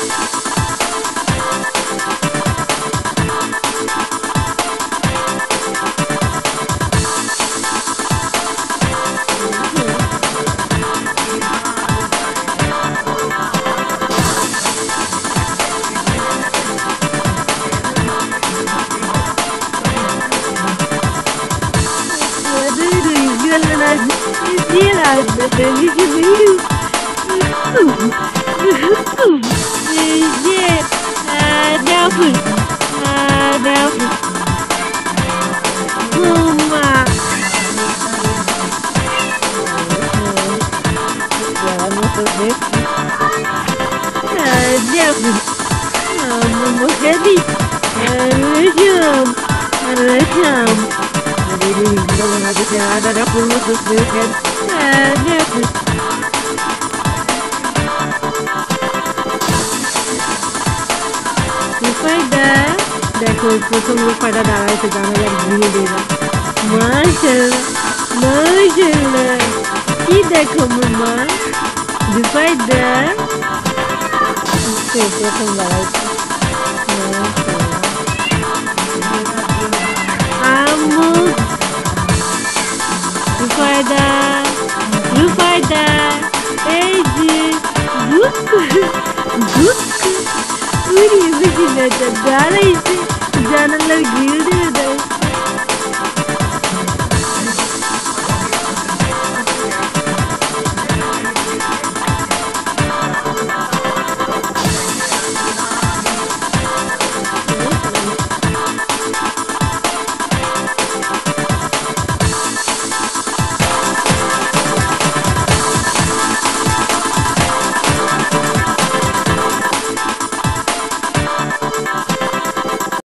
দেখো প্রথম রূপাটা দাঁড়াইছে জানালার ঘুরিয়ে দেবে মাশাআল্লাহ মাশাআল্লাহ কি দেখো মামা রূপাইদা প্রথম দাঁড়াইছে আম্মু রূপাইদা রূপাইদা এই যে দাঁড়াইছে জানালার গ্রিল দিয়ে